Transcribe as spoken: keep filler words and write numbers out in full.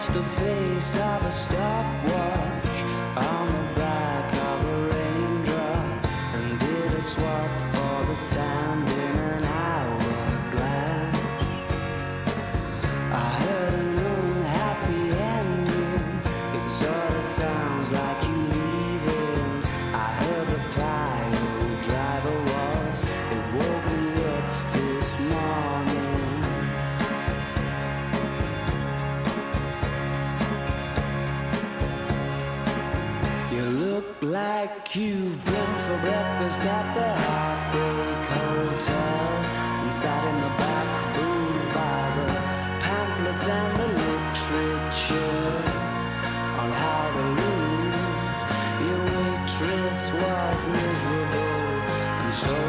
the face of a stopwatch on the back of a raindrop, and did a swap for the sand in an hourglass. I heard an unhappy ending, it sort of sounds like you leaving. I heard the pile driver waltz, it woke me up this morning. You look like you've been for breakfast at the Heartbreak Hotel, and sat in the back booth by the pamphlets and the literature on how to lose. Your waitress was miserable, and so